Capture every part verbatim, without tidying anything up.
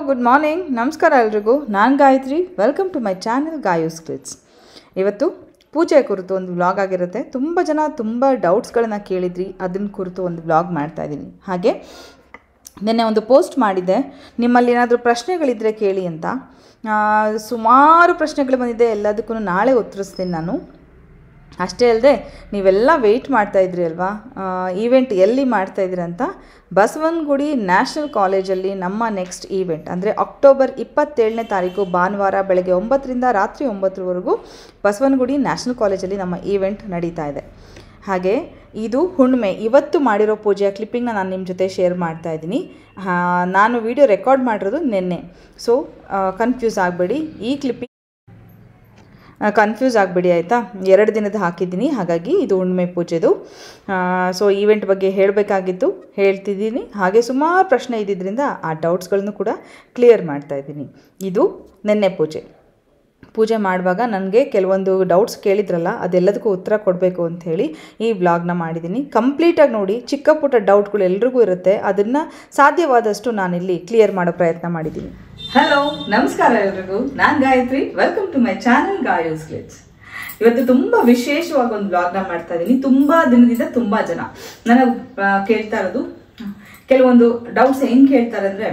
Good morning, ನಮಸ್ಕಾರ ಎಲ್ರಿಗೂ. ನಾನು Gayatri. Welcome to my channel Gayu's Glitz. ಇವತ್ತು ಪೂಜೆ ಕುರಿತು ಒಂದು ವ್ಲಾಗ್ ಆಗಿರುತ್ತೆ. ತುಂಬ ಜನ ತುಂಬ ಡೌಟ್ಸ್ಗಳನ್ನು ಕೇಳಿದ್ರಿ, ಅದನ್ನ ಕುರಿತು ಒಂದು ವ್ಲಾಗ್ ಮಾಡ್ತಾಯಿದ್ದೀನಿ. ಹಾಗೆ ನಿನ್ನೆ ಒಂದು ಪೋಸ್ಟ್ ಮಾಡಿದ್ದೆ, ನಿಮ್ಮಲ್ಲಿ ಏನಾದರೂ ಪ್ರಶ್ನೆಗಳಿದ್ದರೆ ಕೇಳಿ ಅಂತ. ಸುಮಾರು ಪ್ರಶ್ನೆಗಳು ಬಂದಿದೆ, ಎಲ್ಲದಕ್ಕೂ ನಾಳೆ ಉತ್ತರಿಸ್ತೀನಿ ನಾನು. ಅಷ್ಟೇ ಅಲ್ಲದೆ ನೀವೆಲ್ಲ ವೆಯ್ಟ್ ಮಾಡ್ತಾಯಿದ್ರಿ ಅಲ್ವಾ, ಈವೆಂಟ್ ಎಲ್ಲಿ ಮಾಡ್ತಾಯಿದ್ರಿ ಅಂತ. ಬಸವನಗುಡಿ ನ್ಯಾಷನಲ್ ಕಾಲೇಜಲ್ಲಿ ನಮ್ಮ ನೆಕ್ಸ್ಟ್ ಈವೆಂಟ್ ಅಂದರೆ ಅಕ್ಟೋಬರ್ ಇಪ್ಪತ್ತೇಳನೇ ತಾರೀಕು ಭಾನುವಾರ ಬೆಳಗ್ಗೆ ಒಂಬತ್ತರಿಂದ ರಾತ್ರಿ ಒಂಬತ್ತರವರೆಗೂ ಬಸವನಗುಡಿ ನ್ಯಾಷನಲ್ ಕಾಲೇಜಲ್ಲಿ ನಮ್ಮ ಈವೆಂಟ್ ನಡೀತಾ ಇದೆ. ಹಾಗೆ ಇದು ಹುಣ್ಣಿಮೆ. ಇವತ್ತು ಮಾಡಿರೋ ಪೂಜೆಯ ಕ್ಲಿಪ್ಪಿಂಗ್ನ ನಾನು ನಿಮ್ಮ ಜೊತೆ ಶೇರ್ ಮಾಡ್ತಾ ಇದ್ದೀನಿ. ನಾನು ವಿಡಿಯೋ ರೆಕಾರ್ಡ್ ಮಾಡಿರೋದು ನಿನ್ನೆ, ಸೊ ಕನ್ಫ್ಯೂಸ್ ಆಗಬೇಡಿ. ಈ ಕ್ಲಿಪ್ಪಿಂಗ್ ಕನ್ಫ್ಯೂಸ್ ಆಗಬೇಡಿ ಆಯಿತಾ. ಎರಡು ದಿನದ ಹಾಕಿದ್ದೀನಿ, ಹಾಗಾಗಿ ಇದು ಹುಣ್ಣಿಮೆ ಪೂಜೆದು. ಸೊ ಈವೆಂಟ್ ಬಗ್ಗೆ ಹೇಳಬೇಕಾಗಿತ್ತು, ಹೇಳ್ತಿದ್ದೀನಿ. ಹಾಗೆ ಸುಮಾರು ಪ್ರಶ್ನೆ ಇದ್ದಿದ್ದರಿಂದ ಆ ಡೌಟ್ಸ್ಗಳನ್ನು ಕೂಡ ಕ್ಲಿಯರ್ ಮಾಡ್ತಾಯಿದ್ದೀನಿ. ಇದು ನಿನ್ನೆ ಪೂಜೆ. ಪೂಜೆ ಮಾಡುವಾಗ ನನಗೆ ಕೆಲವೊಂದು ಡೌಟ್ಸ್ ಕೇಳಿದ್ರಲ್ಲ, ಅದೆಲ್ಲದಕ್ಕೂ ಉತ್ತರ ಕೊಡಬೇಕು ಅಂಥೇಳಿ ಈ ವ್ಲಾಗ್ನ ಮಾಡಿದ್ದೀನಿ. ಕಂಪ್ಲೀಟಾಗಿ ನೋಡಿ. ಚಿಕ್ಕ ಪುಟ್ಟ ಡೌಟ್ಗಳು ಎಲ್ರಿಗೂ ಇರುತ್ತೆ, ಅದನ್ನು ಸಾಧ್ಯವಾದಷ್ಟು ನಾನಿಲ್ಲಿ ಕ್ಲಿಯರ್ ಮಾಡೋ ಪ್ರಯತ್ನ ಮಾಡಿದ್ದೀನಿ. ಹಲೋ, ನಮಸ್ಕಾರ ಎಲ್ರಿಗೂ. ನಾನು Gayatri. Welcome to my channel Gayu's Glitz. ಇವತ್ತು ತುಂಬ ವಿಶೇಷವಾಗಿ ಒಂದು ವ್ಲಾಗ್ನ ಮಾಡ್ತಾ ಇದ್ದೀನಿ. ತುಂಬ ದಿನದಿಂದ ತುಂಬ ಜನ ನನಗೆ ಕೇಳ್ತಾ ಇರೋದು ಕೆಲವೊಂದು ಡೌಟ್ಸ್. ಹೆಂಗೆ ಕೇಳ್ತಾರೆ ಅಂದರೆ,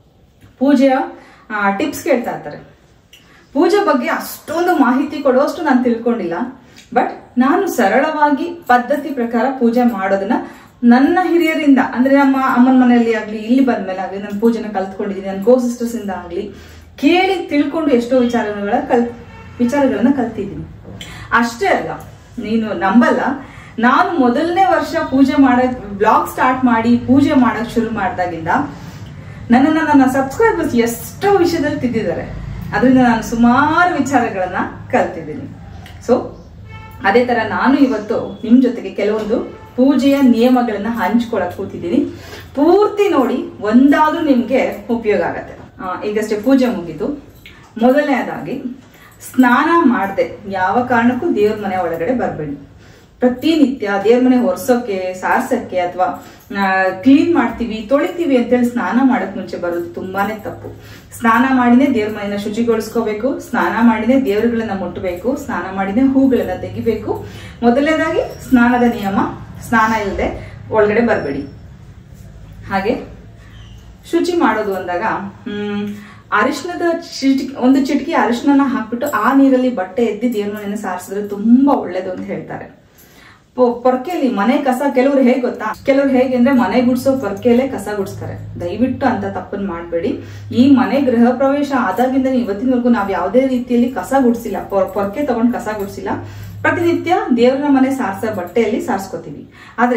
ಪೂಜೆಯ ಟಿಪ್ಸ್ ಕೇಳ್ತಾ ಇರ್ತಾರೆ. ಪೂಜೆ ಬಗ್ಗೆ ಅಷ್ಟೊಂದು ಮಾಹಿತಿ ಕೊಡುವಷ್ಟು ನಾನು ತಿಳ್ಕೊಂಡಿಲ್ಲ, ಬಟ್ ನಾನು ಸರಳವಾಗಿ ಪದ್ಧತಿ ಪ್ರಕಾರ ಪೂಜೆ ಮಾಡೋದನ್ನ ನನ್ನ ಹಿರಿಯರಿಂದ, ಅಂದರೆ ನಮ್ಮ ಅಮ್ಮನ ಮನೆಯಲ್ಲಿ ಆಗಲಿ, ಇಲ್ಲಿ ಬಂದ್ಮೇಲೆ ಆಗಲಿ, ನಾನು ಪೂಜೆನ ಕಲ್ತ್ಕೊಂಡಿದ್ದೀನಿ. ನನ್ನ ಕೋ ಸಿಸ್ಟರ್ಸ್ ಇಂದ ಆಗಲಿ ಕೇಳಿ ತಿಳ್ಕೊಂಡು ಎಷ್ಟೋ ವಿಚಾರಗಳ ಕಲ್ ವಿಚಾರಗಳನ್ನ ಕಲ್ತಿದ್ದೀನಿ. ಅಷ್ಟೇ ಅಲ್ಲ, ನೀನು ನಂಬಲ್ಲ, ನಾನು ಮೊದಲನೇ ವರ್ಷ ಪೂಜೆ ಮಾಡೋದ್ ಬ್ಲಾಗ್ ಸ್ಟಾರ್ಟ್ ಮಾಡಿ ಪೂಜೆ ಮಾಡೋಕೆ ಶುರು ಮಾಡಿದಾಗಿಂದ ನನ್ನನ್ನು ನನ್ನ ಸಬ್ಸ್ಕ್ರೈಬರ್ಸ್ ಎಷ್ಟೋ ವಿಷಯದಲ್ಲಿ ತಿದ್ದಿದ್ದಾರೆ. ಅದರಿಂದ ನಾನು ಸುಮಾರು ವಿಚಾರಗಳನ್ನ ಕಲ್ತಿದ್ದೀನಿ. ಸೊ ಅದೇ ತರ ನಾನು ಇವತ್ತು ನಿಮ್ ಜೊತೆಗೆ ಕೆಲವೊಂದು ಪೂಜೆಯ ನಿಯಮಗಳನ್ನ ಹಂಚ್ಕೊಳಕ್ ಕೂತಿದ್ದೀನಿ. ಪೂರ್ತಿ ನೋಡಿ, ಒಂದಾದ್ರೂ ನಿಮ್ಗೆ ಉಪಯೋಗ ಆಗತ್ತೆ. ಈಗಷ್ಟೇ ಪೂಜೆ ಮುಗಿತು. ಮೊದಲನೇದಾಗಿ, ಸ್ನಾನ ಮಾಡದೆ ಯಾವ ಕಾರಣಕ್ಕೂ ದೇವ್ರ ಮನೆ ಒಳಗಡೆ ಬರಬೇಡಿ. ಪ್ರತಿನಿತ್ಯ ದೇವ್ರ ಮನೆ ಒರೆಸೋಕೆ, ಸಾರ್ಸಕ್ಕೆ ಅಥವಾ ಕ್ಲೀನ್ ಮಾಡ್ತೀವಿ, ತೊಳಿತೀವಿ ಅಂತೇಳಿ ಸ್ನಾನ ಮಾಡಕ್ ಮುಂಚೆ ಬರೋದು ತುಂಬಾನೇ ತಪ್ಪು. ಸ್ನಾನ ಮಾಡಿನೇ ದೇವ್ರ ಮನೆಯನ್ನ ಶುಚಿಗೊಳಿಸ್ಕೋಬೇಕು. ಸ್ನಾನ ಮಾಡಿನೇ ದೇವರುಗಳನ್ನ ಮುಟ್ಟಬೇಕು. ಸ್ನಾನ ಮಾಡಿನೇ ಹೂಗಳನ್ನ ತೆಗಿಬೇಕು. ಮೊದಲನೇದಾಗಿ ಸ್ನಾನದ ನಿಯಮ, ಸ್ನಾನ ಇಲ್ಲದೆ ಒಳಗಡೆ ಬರಬೇಡಿ. ಹಾಗೆ ಶುಚಿ ಮಾಡೋದು ಅಂದಾಗ ಹ್ಮ್ ಅರಿಶಿನದ ಚಿಟಿಕೆ ಒಂದು ಚಿಟಿಕೆ ಅರಿಶಿನ ಹಾಕ್ಬಿಟ್ಟು ಆ ನೀರಲ್ಲಿ ಬಟ್ಟೆ ಎದ್ದಿ ದೇವ್ರ ಮನೆಯನ್ನ ಸಾರಿಸಿದ್ರೆ ತುಂಬಾ ಒಳ್ಳೇದು ಅಂತ ಹೇಳ್ತಾರೆ. ಪೊರ್ಕೆಯಲ್ಲಿ ಮನೆ ಕಸ, ಕೆಲವ್ರು ಹೇಗೆ ಗೊತ್ತಾ, ಕೆಲವ್ರು ಹೇಗೆ ಅಂದ್ರೆ ಮನೆ ಗುಡ್ಸೋ ಪೊರ್ಕೆಯಲ್ಲೇ ಕಸ ಗುಡಿಸ್ತಾರೆ. ದಯವಿಟ್ಟು ಅಂತ ತಪ್ಪನ್ ಮಾಡ್ಬೇಡಿ. ಈ ಮನೆ ಗೃಹ ಪ್ರವೇಶ ಆದಾಗಿಂದ ಇವತ್ತಿನವರೆಗೂ ನಾವ್ ಯಾವುದೇ ರೀತಿಯಲ್ಲಿ ಕಸ ಗುಡಿಸಿಲ್ಲ, ಪೊರ್ಕೆ ತಗೊಂಡ್ ಕಸ ಗುಡಿಸಿಲ್ಲ. ಪ್ರತಿನಿತ್ಯ ದೇವರ ಮನೆ ಸಾರ್ಸೋ ಬಟ್ಟೆಯಲ್ಲಿ ಸಾರ್ಸ್ಕೋತೀವಿ. ಆದ್ರೆ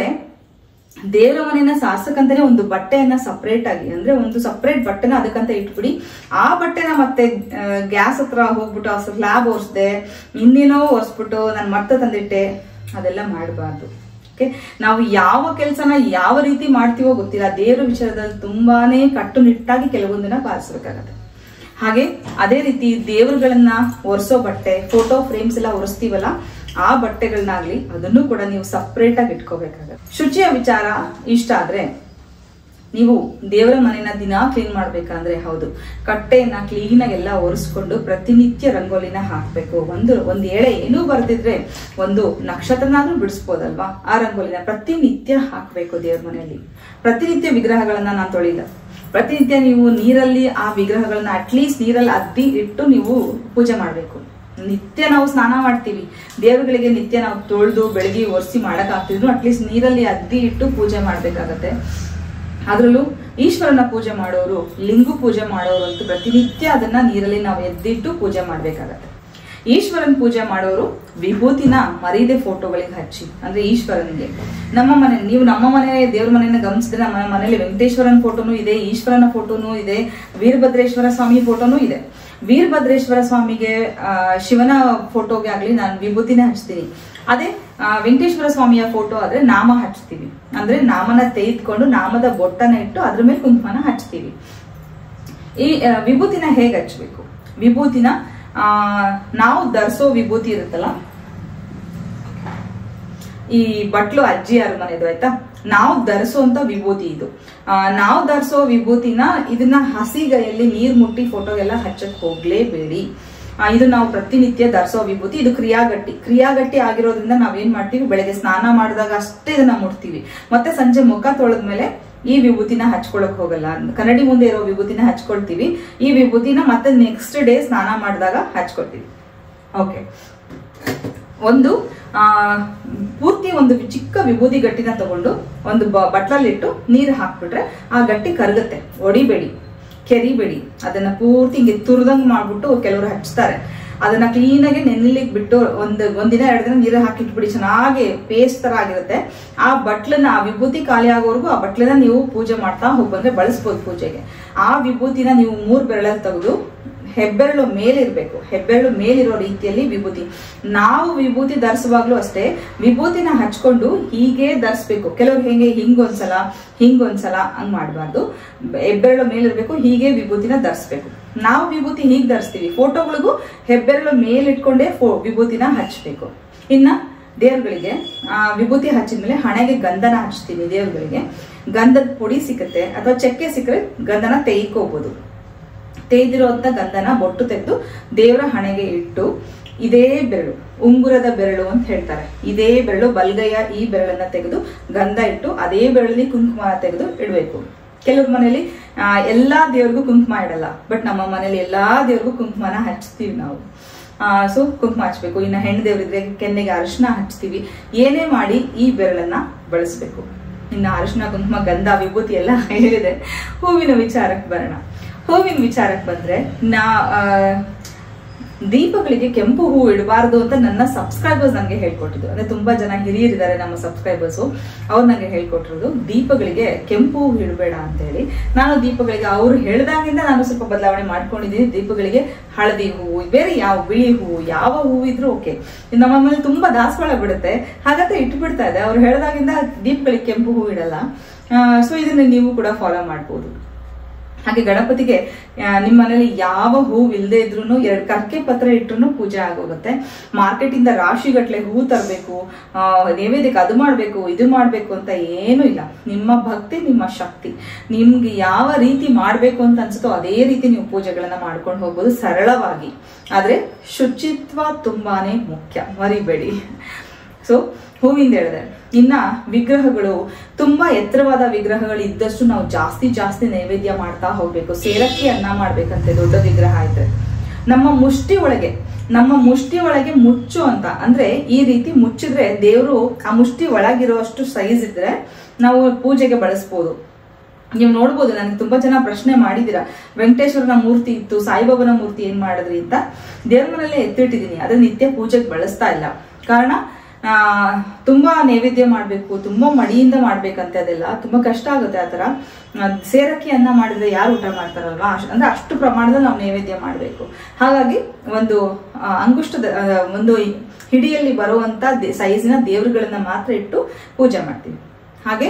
ದೇವರ ಮನೆಯನ್ನ ಸಾರ್ಸಕ್ಕಂತಾನೆ ಒಂದು ಬಟ್ಟೆಯನ್ನ ಸಪರೇಟ್ ಆಗಿ, ಅಂದ್ರೆ ಒಂದು ಸಪರೇಟ್ ಬಟ್ಟೆನ ಅದಕ್ಕಂತ ಇಟ್ಬಿಡಿ. ಆ ಬಟ್ಟೆನ ಮತ್ತೆ ಗ್ಯಾಸ್ ಹತ್ರ ಹೋಗ್ಬಿಟ್ಟು ಆ ಸ್ಲ್ಯಾಬ್ ಒರೆಸ್ದೆ, ಇನ್ನೇನೋ ಒರೆಸ್ಬಿಟ್ಟು ನಾನು ಮತ್ತೆ ತಂದಿಟ್ಟೆ, ಅದೆಲ್ಲ ಮಾಡಬಾರ್ದು. ಓಕೆ, ನಾವು ಯಾವ ಕೆಲಸನ ಯಾವ ರೀತಿ ಮಾಡ್ತೀವೋ ಗೊತ್ತಿಲ್ಲ. ದೇವರ ವಿಚಾರದಲ್ಲಿ ತುಂಬಾನೇ ಕಟ್ಟುನಿಟ್ಟಾಗಿ ಕೆಲವೊಂದನ್ನ ಪಾಲಿಸಬೇಕಾಗತ್ತೆ. ಹಾಗೆ ಅದೇ ರೀತಿ ದೇವರುಗಳನ್ನ ಒರೆಸೋ ಬಟ್ಟೆ, ಫೋಟೋ ಫ್ರೇಮ್ಸ್ ಎಲ್ಲ ಒರೆಸ್ತೀವಲ್ಲ, ಆ ಬಟ್ಟೆಗಳನ್ನಾಗ್ಲಿ ಅದನ್ನು ಕೂಡ ನೀವು ಸಪರೇಟ್ ಆಗಿ ಇಟ್ಕೋಬೇಕಾಗತ್ತೆ. ಶುಚಿಯ ವಿಚಾರ ಇಷ್ಟ ಆದ್ರೆ, ನೀವು ದೇವರ ಮನೆಯನ್ನ ದಿನಾ ಕ್ಲೀನ್ ಮಾಡ್ಬೇಕಂದ್ರೆ, ಹೌದು, ಕಟ್ಟೆಯನ್ನ ಕ್ಲೀನ್ ಆಗಿ ಎಲ್ಲ ಒರೆಸ್ಕೊಂಡು ಪ್ರತಿನಿತ್ಯ ರಂಗೋಲಿನ ಹಾಕ್ಬೇಕು. ಒಂದು ಒಂದ್ ಎಳೆ ಏನೂ ಬರ್ದಿದ್ರೆ ಒಂದು ನಕ್ಷತ್ರನಾದ್ರೂ ಬಿಡಿಸ್ಬೋದಲ್ವಾ, ಆ ರಂಗೋಲಿನ ಪ್ರತಿನಿತ್ಯ ಹಾಕ್ಬೇಕು ದೇವ್ರ ಮನೆಯಲ್ಲಿ. ಪ್ರತಿನಿತ್ಯ ವಿಗ್ರಹಗಳನ್ನ ನಾನು ತೊಳಿಲ್ಲ. ಪ್ರತಿನಿತ್ಯ ನೀವು ನೀರಲ್ಲಿ ಆ ವಿಗ್ರಹಗಳನ್ನ ಅಟ್ಲೀಸ್ಟ್ ನೀರಲ್ಲಿ ಅದ್ದಿ ಇಟ್ಟು ನೀವು ಪೂಜೆ ಮಾಡ್ಬೇಕು. ನಿತ್ಯ ನಾವು ಸ್ನಾನ ಮಾಡ್ತೀವಿ, ದೇವರುಗಳಿಗೆ ನಿತ್ಯ ನಾವು ತೊಳೆದು ಬೆಳಗ್ಗೆ ಒರೆಸಿ ಮಾಡಕ್ ಆಗ್ತಿದ್ರು ಅಟ್ಲೀಸ್ಟ್ ನೀರಲ್ಲಿ ಅದ್ದಿ ಇಟ್ಟು ಪೂಜೆ ಮಾಡ್ಬೇಕಾಗತ್ತೆ. ಅದ್ರಲ್ಲೂ ಈಶ್ವರನ ಪೂಜೆ ಮಾಡೋರು, ಲಿಂಗು ಪೂಜೆ ಮಾಡೋರು ಅಂತೂ ಪ್ರತಿನಿತ್ಯ ಅದನ್ನ ನೀರಲ್ಲಿ ನಾವು ಎದ್ದಿಟ್ಟು ಪೂಜೆ ಮಾಡ್ಬೇಕಾಗತ್ತೆ. ಈಶ್ವರನ್ ಪೂಜೆ ಮಾಡೋರು ವಿಭೂತಿನ ಮರೀದೆ ಫೋಟೋಗಳಿಗೆ ಹಚ್ಚಿ, ಅಂದ್ರೆ ಈಶ್ವರನಿಗೆ. ನಮ್ಮ ಮನೆ, ನೀವು ನಮ್ಮ ಮನೆ ದೇವ್ರ ಮನೆಯನ್ನ ಗಮನಿಸಿದ್ರೆ ನಮ್ಮ ಮನೆಯಲ್ಲಿ ವೆಂಕಟೇಶ್ವರನ ಫೋಟೋನು ಇದೆ, ಈಶ್ವರನ ಫೋಟೋನು ಇದೆ, ವೀರಭದ್ರೇಶ್ವರ ಸ್ವಾಮಿ ಫೋಟೋನು ಇದೆ. ವೀರಭದ್ರೇಶ್ವರ ಸ್ವಾಮಿಗೆ ಶಿವನ ಫೋಟೋಗೆ ಆಗ್ಲಿ ನಾನು ವಿಭೂತಿನೇ ಹಚ್ತೀನಿ. ಅದೇ ವೆಂಕಟೇಶ್ವರ ಸ್ವಾಮಿಯ ಫೋಟೋ ಆದ್ರೆ ನಾಮ ಹಚ್ತೀವಿ, ಅಂದ್ರೆ ನಾಮನ ತೆಗೆದುಕೊಂಡು ನಾಮದ ಬೊಟ್ಟನ ಇಟ್ಟು ಅದ್ರ ಮೇಲೆ ಕುಂಕುಮನ ಹಚ್ತೀವಿ. ಈ ವಿಭೂತಿನ ಹೇಗೆ ಹಚ್ಬೇಕು? ವಿಭೂತಿನ ಆ ನಾವು ಧರಿಸೋ ವಿಭೂತಿ ಇರುತ್ತಲ್ಲ, ಈ ಬಟ್ಲು ಅಜ್ಜಿ ಯಾರ ಮನೆದು ಆಯ್ತಾ. ನಾವು ಧರಿಸುವಂತ ವಿಭೂತಿ ಇದು. ನಾವು ಧರಿಸೋ ವಿಭೂತಿನ ಇದನ್ನ ಹಸಿಗೈಯಲ್ಲಿ ನೀರ್ ಮುಟ್ಟಿ ಫೋಟೋಗೆಲ್ಲ ಹಚ್ಚಕ್ ಹೋಗ್ಲೇಬೇಡಿ. ಇದು ನಾವು ಪ್ರತಿನಿತ್ಯ ಧರಿಸೋ ವಿಭೂತಿ. ಇದು ಕ್ರಿಯಾಗಟ್ಟಿ ಕ್ರಿಯಾಗಟ್ಟಿ ಆಗಿರೋದ್ರಿಂದ ನಾವೇನ್ ಮಾಡ್ತೀವಿ, ಬೆಳಗ್ಗೆ ಸ್ನಾನ ಮಾಡಿದಾಗ ಅಷ್ಟೇ ಇದನ್ನ ಮುಟ್ತೀವಿ, ಮತ್ತೆ ಸಂಜೆ ಮುಖ ತೊಳೆದ್ಮೇಲೆ ಈ ವಿಭೂತಿನ ಹಚ್ಕೊಳಕ್ ಹೋಗಲ್ಲ. ಕನ್ನಡಿ ಮುಂದೆ ಇರೋ ವಿಭೂತಿನ ಹಚ್ಕೊಳ್ತೀವಿ. ಈ ವಿಭೂತಿನ ಮತ್ತೆ ನೆಕ್ಸ್ಟ್ ಡೇ ಸ್ನಾನ ಮಾಡಿದಾಗ ಹಚ್ಕೊಳ್ತೀವಿ. ಓಕೆ, ಒಂದು ಆ ಪೂರ್ತಿ ಒಂದು ಚಿಕ್ಕ ವಿಭೂತಿ ಗಟ್ಟಿನ ತಗೊಂಡು ಒಂದು ಬಟ್ಲಲ್ಲಿಟ್ಟು ನೀರು ಹಾಕ್ಬಿಟ್ರೆ ಆ ಗಟ್ಟಿ ಕರಗುತ್ತೆ. ಒಡಿಬೇಡಿ, ಕೆರಿಬೇಡಿ. ಅದನ್ನ ಪೂರ್ತಿ ಹಿಂಗೆ ತುರ್ದಂಗ್ ಮಾಡ್ಬಿಟ್ಟು ಕೆಲವರು ಹಚ್ತಾರೆ. ಅದನ್ನ ಕ್ಲೀನಾಗಿ ನೆನೆಲಿಕ್ಕೆ ಬಿಟ್ಟು ಒಂದು ಒಂದಿನ ಎರಡು ದಿನ ನೀರು ಹಾಕಿಟ್ಬಿಡಿ, ಚೆನ್ನಾಗಿ ಪೇಸ್ಟ್ ತರ ಆಗಿರುತ್ತೆ. ಆ ಬಟ್ಲನ್ನ ಆ ವಿಭೂತಿ ಖಾಲಿ ಆಗೋವರೆಗೂ ಆ ಬಟ್ಲನ್ನ ನೀವು ಪೂಜೆ ಮಾಡ್ತಾ ಹೋಗ್ಬಂದ್ರೆ ಬಳಸ್ಬೋದು ಪೂಜೆಗೆ. ಆ ವಿಭೂತಿನ ನೀವು ಮೂರ್ ಬೆರಳಲ್ಲಿ ತೆಗೆದು ಹೆಬ್ಬೆರಳು ಮೇಲಿರ್ಬೇಕು, ಹೆಬ್ಬೆರಳು ಮೇಲಿರೋ ರೀತಿಯಲ್ಲಿ ವಿಭೂತಿ. ನಾವು ವಿಭೂತಿ ಧರಿಸುವಾಗ್ಲೂ ಅಷ್ಟೇ ವಿಭೂತಿನ ಹಚ್ಕೊಂಡು ಹೀಗೆ ಧರಿಸ್ಬೇಕು. ಕೆಲವ್ರು ಹೆಂಗೆ ಹಿಂಗೊಂದ್ಸಲ ಹಿಂಗೊಂದ್ಸಲ ಹಂಗ್ ಮಾಡಬಾರ್ದು. ಹೆಬ್ಬೆರಳು ಮೇಲಿರ್ಬೇಕು, ಹೀಗೆ ವಿಭೂತಿನ ಧರಿಸ್ಬೇಕು. ನಾವು ವಿಭೂತಿ ಹೀಗೆ ಧರಿಸ್ತೀವಿ, ಫೋಟೋಗಳಿಗೂ ಹೆಬ್ಬೆರಳು ಮೇಲಿಟ್ಕೊಂಡೇ ಫೋ ವಿಭೂತಿನ ಹಚ್ಬೇಕು. ಇನ್ನ ದೇವ್ರುಗಳಿಗೆ ಆ ವಿಭೂತಿ ಹಚ್ಚಿದ್ಮೇಲೆ ಹಣೆಗೆ ಗಂಧನ ಹಚ್ತೀನಿ. ದೇವ್ರುಗಳಿಗೆ ಗಂಧದ ಪುಡಿ ಸಿಕ್ಕತ್ತೆ ಅಥವಾ ಚಕ್ಕೆ ಸಿಕ್ಕರೆ ಗಂಧನ ತೆಯ್ಕೋಬಹುದು. ತೆಗೆದಿರುವಂತ ಗಂಧನ ಬೊಟ್ಟು ತೆಗೆದು ದೇವರ ಹಣೆಗೆ ಇಟ್ಟು ಇದೇ ಬೆರಳು, ಉಂಗುರದ ಬೆರಳು ಅಂತ ಹೇಳ್ತಾರೆ, ಇದೇ ಬೆರಳು ಬಲ್ಗೈಯ ಈ ಬೆರಳನ್ನ ತೆಗೆದು ಗಂಧ ಇಟ್ಟು ಅದೇ ಬೆರಳಲ್ಲಿ ಕುಂಕುಮ ತೆಗೆದು ಇಡಬೇಕು. ಕೆಲವ್ರ ಮನೇಲಿ ಆ ಎಲ್ಲಾ ದೇವ್ರಿಗೂ ಕುಂಕುಮ ಇಡಲ್ಲ, ಬಟ್ ನಮ್ಮ ಮನೇಲಿ ಎಲ್ಲಾ ದೇವ್ರಿಗೂ ಕುಂಕುಮನ ಹಚ್ತೀವಿ ನಾವು. ಆ ಸೊ ಕುಂಕುಮ ಹಚ್ಬೇಕು. ಇನ್ನು ಹೆಣ್ಣು ದೇವ್ರಿದ್ರೆ ಕೆನ್ನೆಗೆ ಅರಿಶಿನ ಹಚ್ತೀವಿ. ಏನೇ ಮಾಡಿ ಈ ಬೆರಳನ್ನ ಬಳಸ್ಬೇಕು. ಇನ್ನು ಅರಿಶಿನ, ಕುಂಕುಮ, ಗಂಧ, ವಿಭೂತಿ ಎಲ್ಲ ಹೇಳಿದೆ. ಹೂವಿನ ವಿಚಾರಕ್ಕೆ ಬರೋಣ. ಹೂವಿನ ವಿಚಾರಕ್ಕೆ ಬಂದ್ರೆ ನಾ ದೀಪಗಳಿಗೆ ಕೆಂಪು ಹೂ ಇಡಬಾರ್ದು ಅಂತ ನನ್ನ ಸಬ್ಸ್ಕ್ರೈಬರ್ಸ್ ನಂಗೆ ಹೇಳ್ಕೊಟ್ಟಿದ್ದು. ಅಂದ್ರೆ ತುಂಬಾ ಜನ ಹಿರಿಯರಿದ್ದಾರೆ ನಮ್ಮ ಸಬ್ಸ್ಕ್ರೈಬರ್ಸು, ಅವ್ರು ನಂಗೆ ಹೇಳ್ಕೊಟ್ಟಿರೋದು ದೀಪಗಳಿಗೆ ಕೆಂಪು ಹೂ ಇಡಬೇಡ ಅಂತ ಹೇಳಿ. ನಾನು ದೀಪಗಳಿಗೆ ಅವ್ರು ಹೇಳ್ದಾಗಿಂದ ನಾನು ಸ್ವಲ್ಪ ಬದಲಾವಣೆ ಮಾಡ್ಕೊಂಡಿದ್ದೀನಿ. ದೀಪಗಳಿಗೆ ಹಳದಿ ಹೂವು, ಬೇರೆ ಯಾವ ಬಿಳಿ ಹೂವು, ಯಾವ ಹೂವು ಇದ್ರೂ ಓಕೆ. ನಮ್ಮ ಮನೇಲಿ ತುಂಬಾ ದಾಸವಾಳ ಬಿಡುತ್ತೆ, ಹಾಗಾದ್ರೆ ಇಟ್ಬಿಡ್ತಾ ಇದೆ. ಅವ್ರು ಹೇಳ್ದಾಗಿಂದ ದೀಪಗಳಿಗೆ ಕೆಂಪು ಹೂ ಇಡಲ್ಲ. ಸೊ ಇದನ್ನ ನೀವು ಕೂಡ ಫಾಲೋ ಮಾಡ್ಬೋದು. ಹಾಗೆ ಗಣಪತಿಗೆ ನಿಮ್ಮ ಮನೇಲಿ ಯಾವ ಹೂವು ಇಲ್ಲದೆ ಇದ್ರು ಎರಡು ಕರ್ಕೆ ಪತ್ರ ಇಟ್ರು ಪೂಜೆ ಆಗೋಗುತ್ತೆ. ಮಾರ್ಕೆಟ್ ಇಂದ ರಾಶಿಗಟ್ಲೆ ಹೂ ತರಬೇಕು, ನೈವೇದ್ಯಕ್ಕೆ ಅದು ಮಾಡ್ಬೇಕು ಇದು ಮಾಡ್ಬೇಕು ಅಂತ ಏನೂ ಇಲ್ಲ. ನಿಮ್ಮ ಭಕ್ತಿ, ನಿಮ್ಮ ಶಕ್ತಿ, ನಿಮ್ಗೆ ಯಾವ ರೀತಿ ಮಾಡ್ಬೇಕು ಅಂತ ಅನ್ಸುತ್ತೋ ಅದೇ ರೀತಿ ನೀವು ಪೂಜೆಗಳನ್ನ ಮಾಡ್ಕೊಂಡು ಹೋಗ್ಬೋದು ಸರಳವಾಗಿ. ಆದ್ರೆ ಶುಚಿತ್ವ ತುಂಬಾನೇ ಮುಖ್ಯ, ಮರಿಬೇಡಿ. ಸೊ ಹೂವಿಂದ ಹೇಳಿದೆ. ಇನ್ನ ವಿಗ್ರಹಗಳು ತುಂಬಾ ಎತ್ತರವಾದ ವಿಗ್ರಹಗಳು ಇದ್ದಷ್ಟು ನಾವು ಜಾಸ್ತಿ ಜಾಸ್ತಿ ನೈವೇದ್ಯ ಮಾಡ್ತಾ ಹೋಗ್ಬೇಕು. ಸೇರಕ್ಕಿ ಅನ್ನ ಮಾಡ್ಬೇಕಂತೆ ದೊಡ್ಡ ವಿಗ್ರಹ ಇದ್ರೆ. ನಮ್ಮ ಮುಷ್ಟಿ ಒಳಗೆ ನಮ್ಮ ಮುಷ್ಟಿ ಒಳಗೆ ಮುಚ್ಚು ಅಂತ ಅಂದ್ರೆ ಈ ರೀತಿ ಮುಚ್ಚಿದ್ರೆ ದೇವರು ಆ ಮುಷ್ಟಿ ಒಳಗಿರುವಷ್ಟು ಸೈಜ್ ಇದ್ರೆ ನಾವು ಪೂಜೆಗೆ ಬಳಸ್ಬೋದು. ನೀವು ನೋಡ್ಬೋದು, ನನಗೆ ತುಂಬಾ ಜನ ಪ್ರಶ್ನೆ ಮಾಡಿದೀರಾ, ವೆಂಕಟೇಶ್ವರನ ಮೂರ್ತಿ ಇತ್ತು, ಸಾಯಿಬಾಬನ ಮೂರ್ತಿ ಏನ್ ಮಾಡಿದ್ರಿ ಅಂತ. ದೇವ್ರ ಮನೆಯಲ್ಲೇ ಎತ್ತಿಟ್ಟಿದೀನಿ, ಅದನ್ನ ನಿತ್ಯ ಪೂಜೆಗೆ ಬಳಸ್ತಾ ಇಲ್ಲ. ಕಾರಣ ಆ ತುಂಬಾ ನೈವೇದ್ಯ ಮಾಡ್ಬೇಕು, ತುಂಬಾ ಮಡಿಯಿಂದ ಮಾಡ್ಬೇಕಂತೆ, ಅದೆಲ್ಲ ತುಂಬಾ ಕಷ್ಟ ಆಗುತ್ತೆ. ಆತರ ಸೇರಕ್ಕಿ ಅನ್ನ ಮಾಡಿದ್ರೆ ಯಾರು ಊಟ ಮಾಡ್ತಾರಲ್ವಾ, ಅಂದ್ರೆ ಅಷ್ಟು ಪ್ರಮಾಣದಲ್ಲಿ ನಾವು ನೈವೇದ್ಯ ಮಾಡ್ಬೇಕು. ಹಾಗಾಗಿ ಒಂದು ಅಂಗುಷ್ಟದ ಒಂದು ಹಿಡಿಯಲ್ಲಿ ಬರುವಂತ ಸೈಜಿನ ದೇವರುಗಳನ್ನ ಮಾತ್ರ ಇಟ್ಟು ಪೂಜೆ ಮಾಡ್ತೀವಿ. ಹಾಗೆ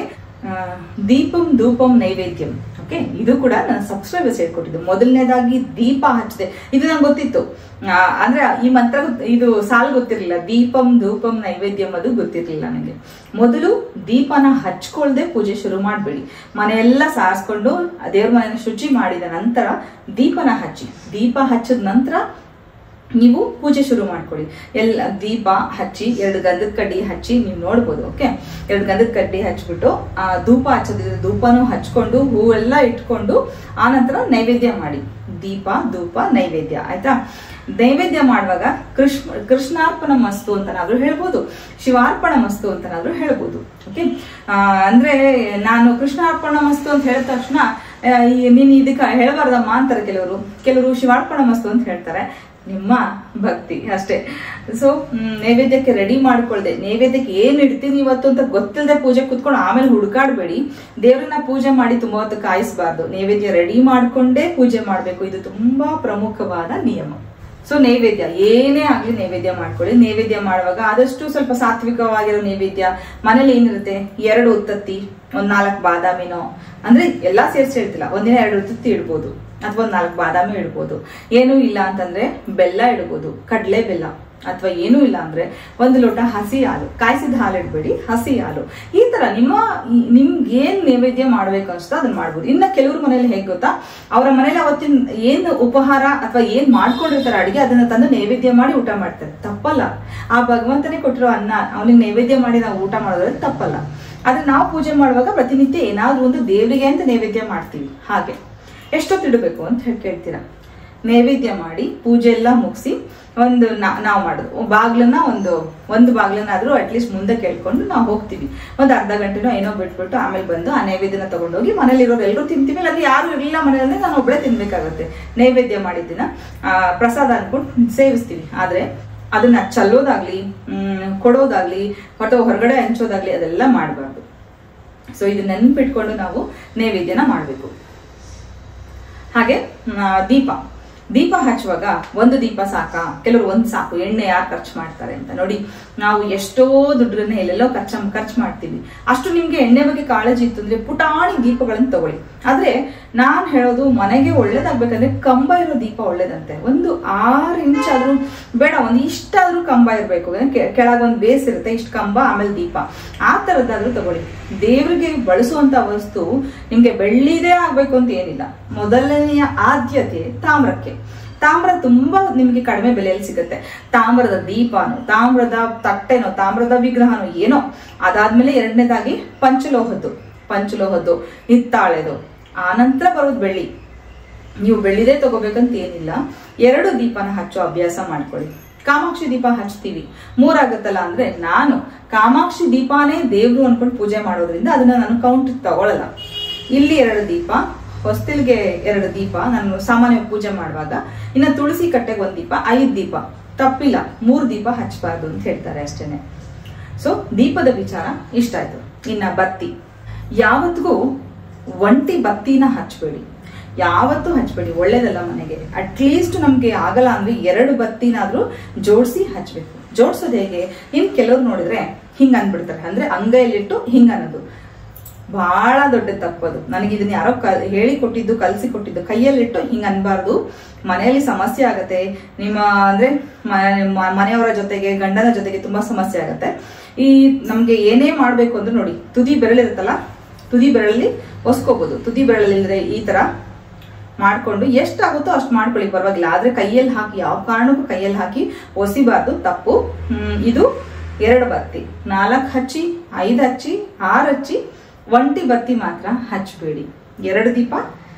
ದೀಪಂ ಧೂಪಂ ನೈವೇದ್ಯಂ. ಓಕೆ, ಇದು ಕೂಡ ನನ್ನ ಸಬ್ಸ್ಕ್ರೈಬರ್ಸ್ ಹೇಳ್ಕೊಟ್ಟಿದ್ದು. ಮೊದಲನೇದಾಗಿ ದೀಪ ಹಚ್ಚಿದೆ, ಇದು ನಂಗೆ ಗೊತ್ತಿತ್ತು. ಅಂದ್ರೆ ಈ ಮಂತ್ರ ಇದು ಸಾಲು ಗೊತ್ತಿರ್ಲಿಲ್ಲ. ದೀಪಂ ಧೂಪಂ ನೈವೇದ್ಯಂ ಅದು ಗೊತ್ತಿರ್ಲಿಲ್ಲ ನನಗೆ. ಮೊದಲು ದೀಪನ ಹಚ್ಕೊಳ್ದೆ ಪೂಜೆ ಶುರು ಮಾಡ್ಬೇಡಿ. ಮನೆಯೆಲ್ಲ ಸಾರಿಸ್ಕೊಂಡು ದೇವ್ರ ಮನೆಯ ಶುಚಿ ಮಾಡಿದ ನಂತರ ದೀಪನ ಹಚ್ಚಿ. ದೀಪ ಹಚ್ಚಿದ ನಂತರ ನೀವು ಪೂಜೆ ಶುರು ಮಾಡ್ಕೊಳ್ಳಿ. ಎಲ್ಲ ದೀಪ ಹಚ್ಚಿ ಎರಡು ಗಂಧದ ಕಡ್ಡಿ ಹಚ್ಚಿ ನೀವು ನೋಡ್ಬೋದು. ಓಕೆ, ಎರಡು ಗಂಧದ ಕಡ್ಡಿ ಹಚ್ಬಿಟ್ಟು ಆ ಧೂಪ ಹಚ್ಚೋದಿದ್ರೆ ಧೂಪನೂ ಹಚ್ಕೊಂಡು ಹೂವೆಲ್ಲ ಇಟ್ಕೊಂಡು ಆನಂತರ ನೈವೇದ್ಯ ಮಾಡಿ. ದೀಪ ಧೂಪ ನೈವೇದ್ಯ ಆಯ್ತಾ. ನೈವೇದ್ಯ ಮಾಡುವಾಗ ಕೃಷ್ಣ ಕೃಷ್ಣಾರ್ಪಣ ಮಸ್ತು ಅಂತನಾದ್ರೂ ಹೇಳ್ಬೋದು, ಶಿವಾರ್ಪಣ ಮಸ್ತು ಅಂತನಾದ್ರೂ ಹೇಳ್ಬೋದು. ಓಕೆ, ಅಂದ್ರೆ ನಾನು ಕೃಷ್ಣಾರ್ಪಣ ಮಸ್ತು ಅಂತ ಹೇಳಿದ ತಕ್ಷಣ ನೀನ್ ಇದಕ್ಕೆ ಹೇಳ್ಬಾರ್ದಮ್ಮ ಅಂತಾರೆ ಕೆಲವರು. ಕೆಲವರು ಶಿವಾರ್ಪಣ ಮಸ್ತು ಅಂತ ಹೇಳ್ತಾರೆ. ನಿಮ್ಮ ಭಕ್ತಿ ಅಷ್ಟೇ. ಸೊ ನೈವೇದ್ಯಕ್ಕೆ ರೆಡಿ ಮಾಡ್ಕೊಳ್ದೆ, ನೈವೇದ್ಯಕ್ಕೆ ಏನ್ ಇಡ್ತೀನಿ ಇವತ್ತು ಅಂತ ಗೊತ್ತಿಲ್ಲದೆ ಪೂಜೆ ಕುತ್ಕೊಂಡು ಆಮೇಲೆ ಹುಡುಕಾಡ್ಬೇಡಿ. ದೇವ್ರನ್ನ ಪೂಜೆ ಮಾಡಿ ತುಂಬಾ ಹೊತ್ತು ಕಾಯಿಸಬಾರ್ದು. ನೈವೇದ್ಯ ರೆಡಿ ಮಾಡ್ಕೊಂಡೇ ಪೂಜೆ ಮಾಡ್ಬೇಕು. ಇದು ತುಂಬಾ ಪ್ರಮುಖವಾದ ನಿಯಮ. ಸೊ ನೈವೇದ್ಯ ಏನೇ ಆಗ್ಲಿ ನೈವೇದ್ಯ ಮಾಡ್ಕೊಳ್ಳಿ. ನೈವೇದ್ಯ ಮಾಡುವಾಗ ಆದಷ್ಟು ಸ್ವಲ್ಪ ಸಾತ್ವಿಕವಾಗಿರೋ ನೈವೇದ್ಯ. ಮನೇಲಿ ಏನಿರುತ್ತೆ, ಎರಡು ಉತ್ತತ್ತಿ, ಒಂದ್ ನಾಲ್ಕು ಬಾದಾಮಿನೋ, ಅಂದ್ರೆ ಎಲ್ಲಾ ಸೇರ್ಸಿ ಹೇಳ್ತಿಲ್ಲ, ಒಂದಿನ ಎರಡು ಉತ್ತತ್ತಿ ಇಡ್ಬೋದು ಅಥವಾ ಒಂದ್ ನಾಲ್ಕು ಬಾದಾಮಿ ಇಡ್ಬೋದು. ಏನೂ ಇಲ್ಲ ಅಂತಂದ್ರೆ ಬೆಲ್ಲ ಇಡ್ಬೋದು, ಕಡಲೆ ಬೆಲ್ಲ. ಅಥವಾ ಏನೂ ಇಲ್ಲ ಅಂದ್ರೆ ಒಂದು ಲೋಟ ಹಸಿ ಹಾಲು, ಕಾಯಿಸಿದ ಹಾಲು ಇಡಬೇಡಿ, ಹಸಿ ಹಾಲು. ಈ ತರ ನಿಮ್ಮ ನಿಮ್ಗೆ ಏನ್ ನೈವೇದ್ಯ ಮಾಡ್ಬೇಕು ಅನ್ಸುತ್ತೋ ಅದನ್ನ ಮಾಡ್ಬೋದು. ಇನ್ನ ಕೆಲವ್ರ ಮನೇಲಿ ಹೇಗೆ ಗೊತ್ತಾ, ಅವರ ಮನೇಲಿ ಅವತ್ತಿನ ಏನ್ ಉಪಹಾರ ಅಥವಾ ಏನ್ ಮಾಡ್ಕೊಂಡಿರ್ತಾರೆ ಅಡಿಗೆ ಅದನ್ನ ತಂದು ನೈವೇದ್ಯ ಮಾಡಿ ಊಟ ಮಾಡ್ತಾರೆ. ತಪ್ಪಲ್ಲ. ಆ ಭಗವಂತನೇ ಕೊಟ್ಟಿರೋ ಅನ್ನ ಅವನಿಗೆ ನೈವೇದ್ಯ ಮಾಡಿ ನಾವು ಊಟ ಮಾಡೋದ್ರೆ ತಪ್ಪಲ್ಲ. ಆದ್ರೆ ನಾವು ಪೂಜೆ ಮಾಡುವಾಗ ಪ್ರತಿನಿತ್ಯ ಏನಾದ್ರೂ ಒಂದು ದೇವರಿಗೆ ಅಂತ ನೈವೇದ್ಯ ಮಾಡ್ತೀವಿ. ಹಾಗೆ ಎಷ್ಟೊತ್ತಿಡಬೇಕು ಅಂತ ಹೇಳಿ ಕೇಳ್ತೀರಾ. ನೈವೇದ್ಯ ಮಾಡಿ ಪೂಜೆ ಎಲ್ಲ ಮುಗಿಸಿ ಒಂದು ನಾವು ಮಾಡೋದು ಬಾಗ್ಲನ್ನ ಒಂದು ಒಂದು ಬಾಗ್ಲನ್ನಾದ್ರೂ ಅಟ್ಲೀಸ್ಟ್ ಮುಂದೆ ಕೇಳ್ಕೊಂಡು ನಾವು ಹೋಗ್ತೀವಿ. ಒಂದು ಅರ್ಧ ಗಂಟೆನೋ ಏನೋ ಬಿಟ್ಬಿಟ್ಟು ಆಮೇಲೆ ಬಂದು ಆ ನೈವೇದ್ಯನ ತಗೊಂಡೋಗಿ ಮನೇಲಿ ಇರೋರು ಎಲ್ಲರೂ ತಿಂತೀವಿ. ಅಲ್ಲಿ ಯಾರು ಇರಲಿಲ್ಲ ಮನೆಯಲ್ಲಿ ನಾನು ಒಬ್ಬಳೇ ತಿನ್ಬೇಕಾಗತ್ತೆ. ನೈವೇದ್ಯ ಮಾಡಿದ್ದಿನ ಆ ಪ್ರಸಾದ ಅನ್ಕೊಂಡು ಸೇವಿಸ್ತೀವಿ. ಆದ್ರೆ ಅದನ್ನ ಚಲ್ಲೋದಾಗ್ಲಿ ಹ್ಮ್ ಕೊಡೋದಾಗ್ಲಿ ಅಥವಾ ಹೊರಗಡೆ ಹಂಚೋದಾಗ್ಲಿ ಅದೆಲ್ಲ ಮಾಡಬಾರ್ದು. ಸೊ ಇದನ್ನ ನೆನ್ಪಿಟ್ಕೊಂಡು ನಾವು ನೈವೇದ್ಯನ ಮಾಡಬೇಕು. ಹಾಗೆ ದೀಪ ದೀಪ ಹಚ್ಚುವಾಗ ಒಂದು ದೀಪ ಸಾಕಾ? ಕೆಲವರು ಒಂದ್ ಸಾಕು, ಎಣ್ಣೆ ಯಾರು ಖರ್ಚು ಮಾಡ್ತಾರೆ ಅಂತ. ನೋಡಿ, ನಾವು ಎಷ್ಟೋ ದುಡ್ಡನ್ನ ಎಲ್ಲೆಲ್ಲೋ ಖರ್ಚು ಖರ್ಚು ಮಾಡ್ತೀವಿ. ಅಷ್ಟು ನಿಮ್ಗೆ ಎಣ್ಣೆ ಬಗ್ಗೆ ಕಾಳಜಿ ಇತ್ತು ಅಂದ್ರೆ ಪುಟಾಣಿ ದೀಪಗಳನ್ನ ತಗೊಳ್ಳಿ. ಆದ್ರೆ ನಾನ್ ಹೇಳೋದು ಮನೆಗೆ ಒಳ್ಳೇದಾಗ್ಬೇಕಂದ್ರೆ ಕಂಬ ಇರೋ ದೀಪ ಒಳ್ಳೇದಂತೆ. ಒಂದು ಆರು ಇಂಚ್ ಆದ್ರೂ ಬೇಡ, ಒಂದು ಇಷ್ಟಾದ್ರೂ ಕಂಬ ಇರ್ಬೇಕು. ಕೆಳಗೊಂದು ಬೇಸ್ ಇರುತ್ತೆ, ಇಷ್ಟು ಕಂಬ, ಆಮೇಲೆ ದೀಪ, ಆ ತರದ್ದಾದ್ರೂ ತಗೊಳ್ಳಿ. ದೇವರಿಗೆ ಬಳಸುವಂತ ವಸ್ತು ನಿಮ್ಗೆ ಬೆಳ್ಳಿದೇ ಆಗ್ಬೇಕು ಅಂತ ಏನಿಲ್ಲ. ಮೊದಲನೆಯ ಆದ್ಯತೆ ತಾಮ್ರಕ್ಕೆ. ತಾಮ್ರ ತುಂಬಾ ನಿಮ್ಗೆ ಕಡಿಮೆ ಬೆಲೆಯಲ್ಲಿ ಸಿಗುತ್ತೆ. ತಾಮ್ರದ ದೀಪನೋ, ತಾಮ್ರದ ತಟ್ಟೆನೋ, ತಾಮ್ರದ ವಿಗ್ರಹನೋ ಏನೋ. ಅದಾದ್ಮೇಲೆ ಎರಡನೇದಾಗಿ ಪಂಚಲೋಹದ್ದು ಪಂಚಲೋಹದ್ದು ಹಿತ್ತಾಳೆದು, ಆ ನಂತರ ಬರೋದು ಬೆಳ್ಳಿ. ನೀವು ಬೆಳ್ಳಿದೇ ತಗೋಬೇಕಂತ ಏನಿಲ್ಲ. ಎರಡು ದೀಪನ ಹಚ್ಚೋ ಅಭ್ಯಾಸ ಮಾಡ್ಕೊಳ್ಳಿ. ಕಾಮಾಕ್ಷಿ ದೀಪ ಹಚ್ತೀವಿ, ಮೂರಾಗತ್ತಲ್ಲ ಅಂದ್ರೆ ನಾನು ಕಾಮಾಕ್ಷಿ ದೀಪಾನೇ ದೇವ್ರು ಅನ್ಕೊಂಡು ಪೂಜೆ ಮಾಡೋದ್ರಿಂದ ಅದನ್ನ ನಾನು ಕೌಂಟ್ ತಗೊಳಲ್ಲ. ಇಲ್ಲಿ ಎರಡು ದೀಪ, ಹೊಸ್ತಿಲ್ಗೆ ಎರಡು ದೀಪ ನಾನು ಸಾಮಾನ್ಯ ಪೂಜೆ ಮಾಡುವಾಗ. ಇನ್ನ ತುಳಸಿ ಕಟ್ಟೆಗೆ ಒಂದ್ ದೀಪ, ಐದ್ ದೀಪ ತಪ್ಪಿಲ್ಲ. ಮೂರ್ ದೀಪ ಹಚ್ಚಬಾರ್ದು ಅಂತ ಹೇಳ್ತಾರೆ ಅಷ್ಟೇನೆ. ಸೊ ದೀಪದ ವಿಚಾರ ಇಷ್ಟ ಆಯ್ತು. ಇನ್ನ ಬತ್ತಿ, ಯಾವತ್ತಿಗೂ ಒಂಟಿ ಬತ್ತಿನ ಹಚ್ಬೇಡಿ, ಯಾವತ್ತೂ ಹಚ್ಬೇಡಿ, ಒಳ್ಳೇದಲ್ಲ ಮನೆಗೆ. ಅಟ್ಲೀಸ್ಟ್ ನಮ್ಗೆ ಆಗಲ್ಲ ಅಂದ್ರೆ ಎರಡು ಬತ್ತಿನಾದ್ರೂ ಜೋಡಿಸಿ ಹಚ್ಬೇಕು. ಜೋಡ್ಸೋದು ಹೇಗೆ? ಇನ್ ಕೆಲವ್ರು ನೋಡಿದ್ರೆ ಹಿಂಗ ಅನ್ಬಿಡ್ತಾರೆ, ಅಂದ್ರೆ ಅಂಗೈಲಿಟ್ಟು ಹಿಂಗ ಅನ್ನೋದು ಬಹಳ ದೊಡ್ಡ ತಪ್ಪದು. ನನಗೆ ಇದನ್ನ ಯಾರೋ ಹೇಳಿ ಕೊಟ್ಟಿದ್ದು, ಕಲ್ಸಿ ಕೊಟ್ಟಿದ್ದು. ಕೈಯಲ್ಲಿಟ್ಟು ಹಿಂಗ ಅನ್ಬಾರ್ದು, ಮನೆಯಲ್ಲಿ ಸಮಸ್ಯೆ ಆಗತ್ತೆ. ನಿಮ್ಮ ಅಂದ್ರೆ ಮನೆಯವರ ಜೊತೆಗೆ, ಗಂಡನ ಜೊತೆಗೆ ತುಂಬಾ ಸಮಸ್ಯೆ ಆಗತ್ತೆ. ಈ ನಮ್ಗೆ ಏನೇ ಮಾಡ್ಬೇಕು ಅಂದ್ರೆ ನೋಡಿ, ತುದಿ ಬೆರಳಿರುತ್ತಲ್ಲ, ತುದಿ ಬೆರಳಲ್ಲಿ ಒಸ್ಕೋಬಹುದು. ತುದಿ ಬೆರಳಲ್ಲಿದ್ರೆ ಈ ತರ ಮಾಡ್ಕೊಂಡು ಎಷ್ಟಾಗುತ್ತೋ ಅಷ್ಟು ಮಾಡ್ಕೊಳ್ಳಿ, ಪರವಾಗಿಲ್ಲ. ಆದ್ರೆ ಕೈಯಲ್ಲಿ ಹಾಕಿ, ಯಾವ ಕಾರಣಕ್ಕೂ ಕೈಯಲ್ಲಿ ಹಾಕಿ ಒಸಿಬಾರ್ದು, ತಪ್ಪು. ಹ್ಮ್ ಇದು ಎರಡು ಬತ್ತಿ, ನಾಲ್ಕು ಹಚ್ಚಿ, ಐದು ಹಚ್ಚಿ, ಆರು ಹಚ್ಚಿ, ಒಂಟಿ ಬತ್ತಿ ಮಾತ್ರ ಹಚ್ಚಬೇಡಿ. ಎರಡು ದೀಪ,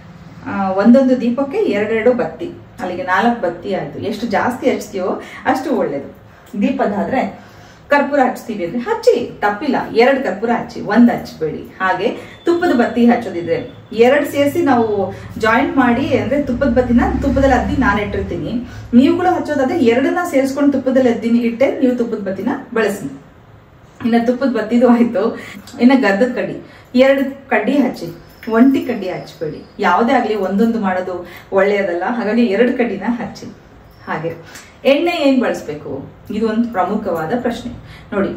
ಒಂದೊಂದು ದೀಪಕ್ಕೆ ಎರಡೆರಡು ಬತ್ತಿ, ಅಲ್ಲಿಗೆ ನಾಲ್ಕು ಬತ್ತಿ ಆಯ್ತು. ಎಷ್ಟು ಜಾಸ್ತಿ ಹಚ್ತೀವೋ ಅಷ್ಟು ಒಳ್ಳೇದು. ದೀಪದಾದ್ರೆ ಕರ್ಪೂರ ಹಚ್ತೀವಿ ಅಂದ್ರೆ ಹಚ್ಚಿ, ತಪ್ಪಿಲ್ಲ. ಎರಡು ಕರ್ಪೂರ ಹಚ್ಚಿ, ಒಂದ್ ಹಚ್ಚಬೇಡಿ. ಹಾಗೆ ತುಪ್ಪದ ಬತ್ತಿ ಹಚ್ಚೋದಿದ್ರೆ ಎರಡು ಸೇರಿಸಿ ನಾವು ಜಾಯಿಂಟ್ ಮಾಡಿ, ಅಂದ್ರೆ ತುಪ್ಪದ ಬತ್ತಿನ ತುಪ್ಪದಲ್ಲಿ ಅದ್ದಿ ನಾನು ಇಟ್ಟಿರ್ತೀನಿ. ನೀವುಗಳು ಹಚ್ಚೋದಾದ್ರೆ ಎರಡನ್ನ ಸೇರಿಸ್ಕೊಂಡು ತುಪ್ಪದಲ್ಲಿ ಅದ್ದಿನಿ ಇಟ್ಟೆ ನೀವು ತುಪ್ಪದ ಬತ್ತಿನ ಬಳಸಿ. ಇನ್ನ ತುಪ್ಪದ ಬತ್ತಿದು ಆಯ್ತು. ಇನ್ನ ಗಂಧದ ಕಡ್ಡಿ, ಎರಡು ಕಡ್ಡಿ ಹಚ್ಚಿ, ಒಂಟಿ ಕಡ್ಡಿ ಹಚ್ಚಬೇಡಿ. ಯಾವುದೇ ಆಗ್ಲಿ ಒಂದೊಂದು ಮಾಡೋದು ಒಳ್ಳೆಯದಲ್ಲ. ಹಾಗಾಗಿ ಎರಡು ಕಡ್ಡಿನ ಹಚ್ಚಿ. ಹಾಗೆ ಎಣ್ಣೆ ಏನ್ ಬಳಸ್ಬೇಕು? ಇದು ಒಂದು ಪ್ರಮುಖವಾದ ಪ್ರಶ್ನೆ. ನೋಡಿ,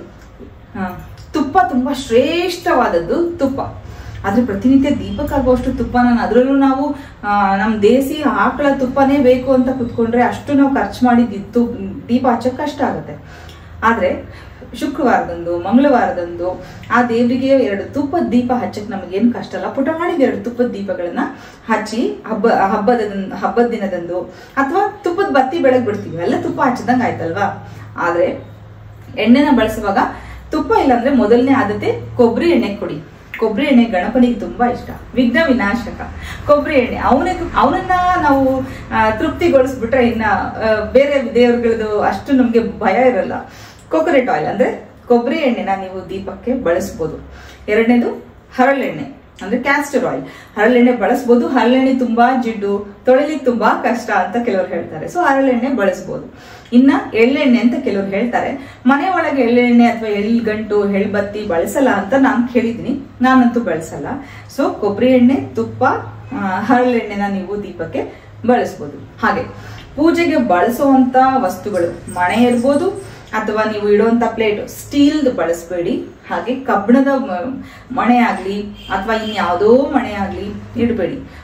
ತುಪ್ಪ ತುಂಬಾ ಶ್ರೇಷ್ಠವಾದದ್ದು ತುಪ್ಪ. ಆದ್ರೆ ಪ್ರತಿನಿತ್ಯ ದೀಪಕ್ಕಾಗುವಷ್ಟು ತುಪ್ಪ ನಾನು ಅದರಲ್ಲೂ ನಾವು ನಮ್ ದೇಸಿ ಆಕಳ ತುಪ್ಪನೇ ಬೇಕು ಅಂತ ಕುತ್ಕೊಂಡ್ರೆ ಅಷ್ಟು ನಾವು ಖರ್ಚು ಮಾಡಿದ್ದು ದೀಪ ಹಚ್ಚಕ್ ಕಷ್ಟ ಆಗುತ್ತೆ. ಆದ್ರೆ ಶುಕ್ರವಾರದಂದು, ಮಂಗಳವಾರದಂದು ಆ ದೇವರಿಗೆ ಎರಡು ತುಪ್ಪದ ದೀಪ ಹಚ್ಚಕ್ ನಮಗೇನು ಕಷ್ಟ ಅಲ್ಲ. ಪುಟಾಣಿ ಎರಡು ತುಪ್ಪದ ದೀಪಗಳನ್ನ ಹಚ್ಚಿ ಹಬ್ಬ ಹಬ್ಬದ ಹಬ್ಬದ ದಿನದಂದು ಅಥವಾ ತುಪ್ಪದ ಬತ್ತಿ ಬೆಳಗ್ ಬಿಡ್ತೀವಿ, ಎಲ್ಲ ತುಪ್ಪ ಹಚ್ಚದಂಗ ಆಯ್ತಲ್ವಾ. ಆದ್ರೆ ಎಣ್ಣೆನ ಬಳಸುವಾಗ ತುಪ್ಪ ಇಲ್ಲಾಂದ್ರೆ ಮೊದಲನೇ ಆದ್ಯತೆ ಕೊಬ್ಬರಿ ಎಣ್ಣೆ ಕೊಡಿ. ಕೊಬ್ಬರಿ ಎಣ್ಣೆ ಗಣಪನಿಗೆ ತುಂಬಾ ಇಷ್ಟ, ವಿಘ್ನ ವಿನಾಶಕ ಕೊಬ್ಬರಿ ಎಣ್ಣೆ. ಅವನಿಗೆ ಅವನನ್ನ ನಾವು ತೃಪ್ತಿಗೊಳಿಸ್ಬಿಟ್ರೆ ಇನ್ನ ಬೇರೆ ದೇವರುಗಳದ್ದು ಅಷ್ಟು ನಮ್ಗೆ ಭಯ ಇರಲ್ಲ. ಕೊಕೊನಟ್ ಆಯಿಲ್ ಅಂದ್ರೆ ಕೊಬ್ಬರಿ ಎಣ್ಣೆನ ನೀವು ದೀಪಕ್ಕೆ ಬಳಸಬಹುದು. ಎರಡನೇದು ಹರಳೆಣ್ಣೆ ಅಂದ್ರೆ ಕ್ಯಾಸ್ಟರ್ ಆಯಿಲ್. ಹರಳೆಣ್ಣೆ ಬಳಸಬಹುದು. ಹರಳೆಣ್ಣೆ ತುಂಬಾ ಜಿಡ್ಡು, ತೊಳಿಲಿಕ್ಕೆ ತುಂಬಾ ಕಷ್ಟ ಅಂತ ಕೆಲವರು ಹೇಳ್ತಾರೆ. ಸೊ ಹರಳೆಣ್ಣೆ ಬಳಸಬಹುದು. ಇನ್ನ ಎಳ್ಳೆಣ್ಣೆ ಅಂತ ಕೆಲವರು ಹೇಳ್ತಾರೆ. ಮನೆ ಒಳಗೆ ಎಳ್ಳೆಣ್ಣೆ ಅಥವಾ ಎಳ್ಗಂಟು, ಎಳ್ಬತ್ತಿ ಬಳಸಲ್ಲ ಅಂತ ನಾನು ಕೇಳಿದೀನಿ. ನಾನಂತೂ ಬಳಸಲ್ಲ. ಸೊ ಕೊಬ್ಬರಿ ಎಣ್ಣೆ, ತುಪ್ಪ, ಹರಳೆಣ್ಣೆನ ನೀವು ದೀಪಕ್ಕೆ ಬಳಸಬಹುದು. ಹಾಗೆ ಪೂಜೆಗೆ ಬಳಸುವಂತ ವಸ್ತುಗಳು ಮಣೆ ಇರ್ಬೋದು ಅಥವಾ ನೀವು ಇಡುವಂತ ಪ್ಲೇಟ್ ಸ್ಟೀಲ್ದು ಬಳಸಬೇಡಿ. ಹಾಗೆ ಕಬ್ಬಿಣದ ಮಣೆ ಆಗ್ಲಿ ಅಥವಾ ಇನ್ಯಾವುದೋ ಮಣೆ ಆಗ್ಲಿ ಇಡಬೇಡಿ.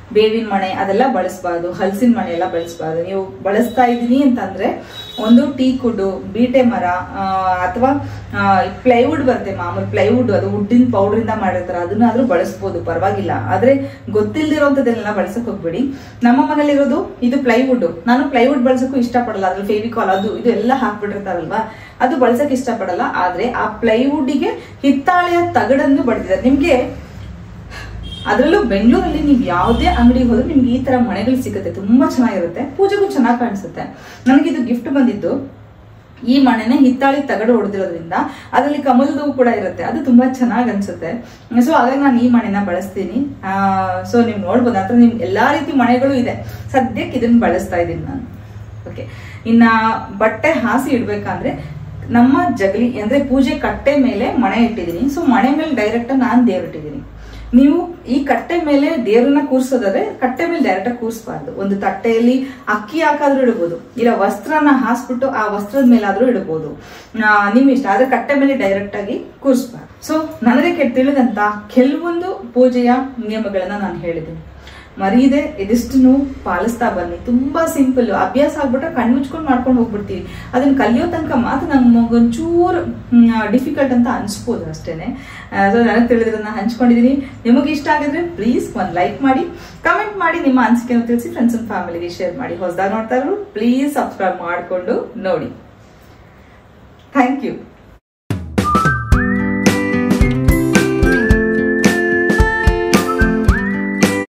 ಬೇವಿನ ಮಣೆ ಅದೆಲ್ಲ ಬಳಸಬಾರ್ದು, ಹಲಸಿನ ಮಣೆ ಎಲ್ಲ ಬಳಸಬಾರ್ದು. ನೀವು ಬಳಸ್ತಾ ಇದ್ದೀನಿ ಅಂತಂದ್ರೆ ಒಂದು ಟೀಕ್ ವುಡ್, ಬೀಟೆ ಮರ ಅಥವಾ ಪ್ಲೈವುಡ್ ಬರುತ್ತೆ, ಮಾಮೂಲಿ ಪ್ಲೈವುಡ್, ಅದು ವುಡ್ಡಿನ ಪೌಡರ್ ಇಂದ ಮಾಡಿರ್ತಾರೆ, ಅದನ್ನಾದ್ರೂ ಬಳಸಬಹುದು, ಪರವಾಗಿಲ್ಲ. ಆದ್ರೆ ಗೊತ್ತಿಲ್ದಿರೋಂಥದ್ದೆಲ್ಲ ಬಳಸಕ್ ಹೋಗ್ಬೇಡಿ. ನಮ್ಮ ಮನೇಲಿರೋದು ಇದು ಪ್ಲೈವುಡ್, ನಾನು ಪ್ಲೈವುಡ್ ಬಳಸಕ್ಕೂ ಇಷ್ಟಪಡಲ್ಲ, ಅದ್ರಲ್ಲಿ ಫೇವಿಕಾಲ್ ಅದು ಇದು ಎಲ್ಲ ಹಾಕ್ಬಿಟ್ಟಿರ್ತಾರಲ್ವಾ, ಅದು ಬಳಸಕ್ ಇಷ್ಟಪಡಲ್ಲ. ಆದ್ರೆ ಆ ಪ್ಲೈವುಡ್ಗೆ ಹಿತ್ತಾಳೆಯ ತಗಡನ್ನು ಬಡ್ದಿದ್ದಾರೆ. ನಿಮ್ಗೆ ಅದರಲ್ಲೂ ಬೆಂಗಳೂರಲ್ಲಿ ನೀವು ಯಾವುದೇ ಅಂಗಡಿಗೆ ಹೋದ್ರೆ ನಿಮ್ಗೆ ಈ ತರ ಮನೆಗಳು ಸಿಗುತ್ತೆ, ತುಂಬಾ ಚೆನ್ನಾಗಿರುತ್ತೆ, ಪೂಜೆಗೂ ಚೆನ್ನಾಗಿ ಕಾಣಿಸುತ್ತೆ. ನನಗಿದು ಗಿಫ್ಟ್ ಬಂದಿದ್ದು ಈ ಮನೆನ ಹಿತ್ತಾಳಿ ತಗಡು ಹೊಡೆದಿರೋದ್ರಿಂದ ಅದರಲ್ಲಿ ಕಮಲದ ಹೂ ಕೂಡ ಇರುತ್ತೆ, ಅದು ತುಂಬಾ ಚೆನ್ನಾಗಿ ಅನ್ಸುತ್ತೆ. ಸೊ ಹಾಗಾಗಿ ನಾನು ಈ ಮನೆನ ಬಳಸ್ತೀನಿ. ಆ ಸೊ ನೀವು ನೋಡ್ಬೋದು, ಅಂದ್ರೆ ನಿಮ್ಗೆ ಎಲ್ಲಾ ರೀತಿ ಮನೆಗಳು ಇದೆ, ಸದ್ಯಕ್ಕೆ ಇದನ್ನ ಬಳಸ್ತಾ ಇದ್ದೀನಿ ನಾನು. ಓಕೆ, ಇನ್ನ ಬಟ್ಟೆ ಹಾಸಿ ಇಡ್ಬೇಕಂದ್ರೆ ನಮ್ಮ ಜಗಲಿ ಅಂದ್ರೆ ಪೂಜೆ ಕಟ್ಟೆ ಮೇಲೆ ಮಣೆ ಇಟ್ಟಿದ್ದೀನಿ. ಸೊ ಮಣೆ ಮೇಲೆ ಡೈರೆಕ್ಟ್ ನಾನು ದೇವ್ರಿಟ್ಟಿದ್ದೀನಿ. ನೀವು ಈ ಕಟ್ಟೆ ಮೇಲೆ ದೇವ್ರನ್ನ ಕೂರ್ಸೋದಾದ್ರೆ ಕಟ್ಟೆ ಮೇಲೆ ಡೈರೆಕ್ಟ್ ಆಗಿ ಕೂರಿಸಬಾರ್ದು. ಒಂದು ತಟ್ಟೆಯಲ್ಲಿ ಅಕ್ಕಿ ಹಾಕಾದ್ರೂ ಇಡಬಹುದು, ಇಲ್ಲ ವಸ್ತ್ರನ ಹಾಸ್ಬಿಟ್ಟು ಆ ವಸ್ತ್ರದ ಮೇಲಾದ್ರೂ ಇಡಬಹುದು, ನಿಮ್ ಇಷ್ಟ. ಆದ್ರೆ ಕಟ್ಟೆ ಮೇಲೆ ಡೈರೆಕ್ಟ್ ಆಗಿ ಕೂರಿಸಬಾರ್ದು. ಸೊ ನನಗೆ ಕೆಟ್ಟ ತಿಳಿದಂತ ಕೆಲವೊಂದು ಪೂಜೆಯ ನಿಯಮಗಳನ್ನ ನಾನು ಹೇಳಿದ್ದೀನಿ, ಮರೀದೆ ಇದಿಷ್ಟನ್ನು ಪಾಲಿಸ್ತಾ ಬನ್ನಿ. ತುಂಬಾ ಸಿಂಪಲ್, ಅಭ್ಯಾಸ ಆಗ್ಬಿಟ್ರೆ ಕಣ್ಣು ಮುಚ್ಕೊಂಡು ಮಾಡ್ಕೊಂಡು ಹೋಗ್ಬಿಡ್ತೀವಿ. ಅದನ್ನ ಕಲಿಯೋ ತನಕ ಮಾತ್ರ ನಮ್ಗೆ ಒಂಚೂರು ಡಿಫಿಕಲ್ಟ್ ಅಂತ ಅನ್ಸ್ಬೋದು ಅಷ್ಟೇನೆ. ಸೊ ನನಗೆ ತಿಳಿದ್ರನ್ನ ಹಂಚ್ಕೊಂಡಿದೀನಿ. ನಿಮಗೆ ಇಷ್ಟ ಆಗಿದ್ರೆ ಪ್ಲೀಸ್ ಒಂದು ಲೈಕ್ ಮಾಡಿ, ಕಮೆಂಟ್ ಮಾಡಿ, ನಿಮ್ಮ ಅನಿಸಿಕೆಯನ್ನು ತಿಳಿಸಿ, ಫ್ರೆಂಡ್ಸ್ ಅಂಡ್ ಫ್ಯಾಮಿಲಿಗೆ ಶೇರ್ ಮಾಡಿ. ಹೊಸದಾಗಿ ನೋಡ್ತಾ ಇರೋರು ಪ್ಲೀಸ್ ಸಬ್ಸ್ಕ್ರೈಬ್ ಮಾಡಿಕೊಂಡು ನೋಡಿ. Thank you.